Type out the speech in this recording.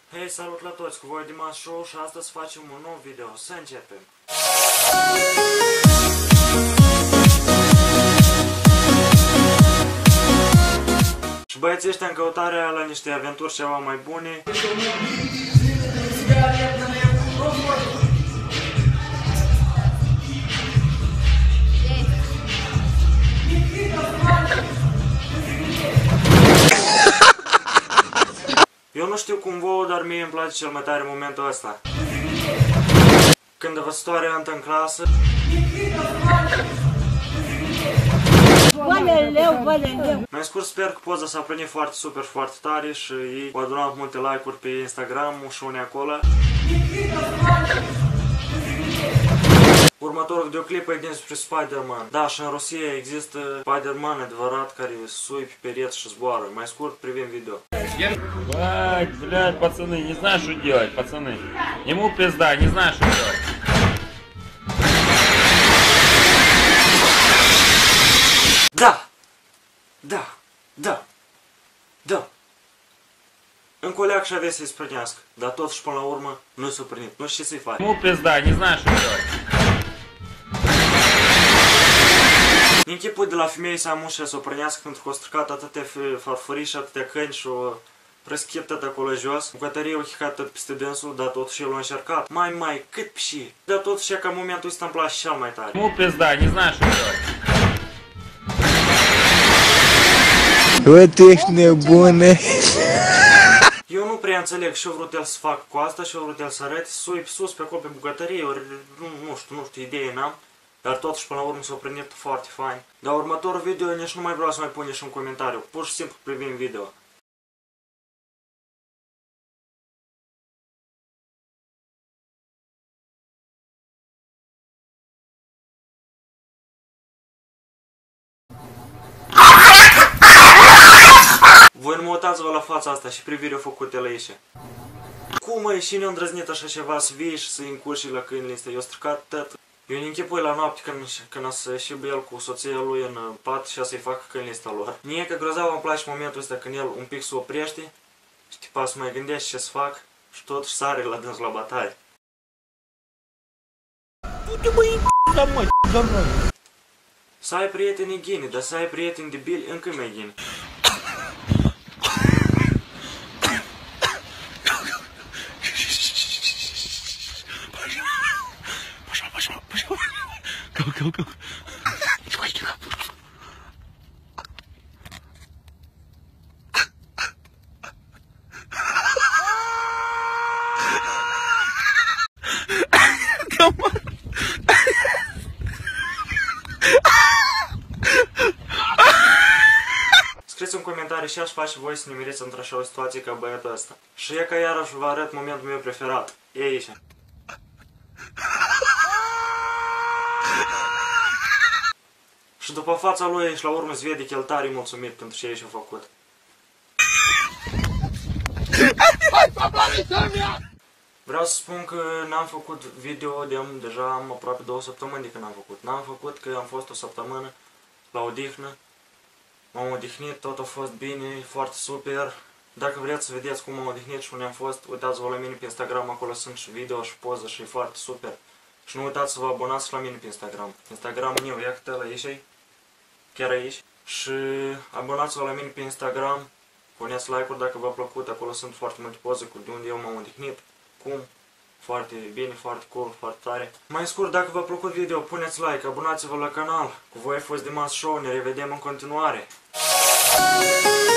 Hei, salut la toți, cu voi Dimas Show și astăzi facem un nou video. Să începem! Și băieții ăștia în căutarea la niște aventuri ceva mai bune. Eu nu știu cum vouă, dar mie îmi place cel mai tare momentul ăsta. Când învățătoarea intră în clasă. Mai scurt, sper că poza s-a primit foarte super, foarte tare și ei au adunat multe like-uri pe Instagram și unii acolo. Următorul videoclip e despre Spider-Man. Da, și în Rusia există Spider-Man adevărat care sui pe pereți și zboară. Mai scurt, privim video. Ай, блядь, пацаны, не знаю, что делать, пацаны. Ему пизда, не знаю, что делать. Da! Da! Da! Da! În coleac și avea să-i sprânească, dar totuși până la urmă nu s-a prânit. Nu știu ce să-i faci. Ему пизда, не знаю, что делать. Închipui de la femeie să amușe să o prânească pentru că o stricat atâtea farfurii și atâtea câini și o răschit tot acolo jos. Bucătărie o chicat tot peste dânsul, dar totuși el a încercat. Mai, cât și. Dar totuși ca momentul ăsta îmi place cel mai tare. Ему пизда, не знаю, что делать. Вот ești nebune. Eu nu prea înțeleg ce-a vrut el să facă cu asta, ce-a vrut el să arăte, sui pe sus pe acolo pe bucătărie, ori nu știu, idee n-am. Dar totuși până la urmă s-a prânit foarte fain. Dar următorul video nici nu mai vreau să mai pun nici un comentariu, pur și simplu privim video. Voi nu mă uitați-vă la fața asta și privirea făcută la ieșe. Cum măi, și ne-a îndrăznit așa ceva să vii și să-i încurci la câinile astea? Eu stricat tot. Eu ne-închipui la noapte când o să ieși el cu soția lui în pat și a să-i facă câinile astea lor. Mie că grozav îmi place momentul ăsta când el un pic se oprește și tipa să mai gândește ce să fac și totuși sare la dâns la bataie. Să ai prieteni ghine, dar să ai prieteni debili încă mai ghine. Go. Come on. Scrieți în comentarii ce aș face voi să ne miriți într-așa o situație ca băiatul ăsta. Și e ca iarăși vă arăt momentul meu preferat. E aici. Și după fața lui și la urmă se vede că el tare mulțumit pentru ce și-a făcut. Vreau să spun că n-am făcut video deja am aproape 2 săptămâni de când am făcut. N-am făcut că am fost o săptămână la odihnă. M-am odihnit, tot a fost bine, foarte super. Dacă vreți să vedeți cum m-am odihnit și unde am fost, uitați-vă la mine pe Instagram, acolo sunt și video și poză și e foarte super. Și nu uitați să vă abonați la mine pe Instagram. Instagramul meu, ia câte ăla aici, chiar aici. Și abonați-vă la mine pe Instagram, puneți like-uri dacă v-a plăcut, acolo sunt foarte multe poze cu de unde eu m-am odihnit, cum, foarte bine, foarte cool, foarte tare. Mai scurt, dacă v-a plăcut video, puneți like, abonați-vă la canal. Cu voi a fost Dimas Show, ne revedem în continuare.